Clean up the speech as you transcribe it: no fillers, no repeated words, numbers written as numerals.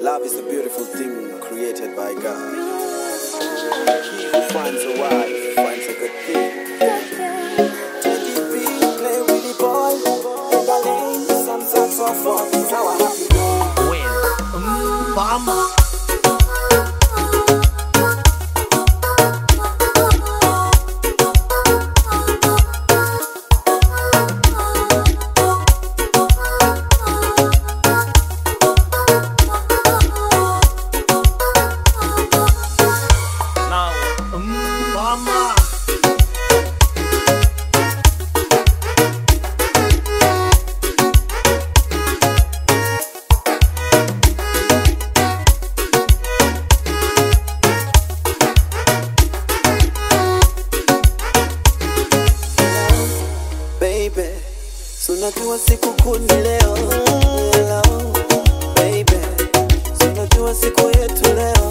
Love is a beautiful thing created by God. He who finds a wife finds a good thing. Play with the boy, in the lane, some sorts of fun. It's our happy day. Well, Bama. Unajua siku kuni leo, baby. Unajua siku yetu leo.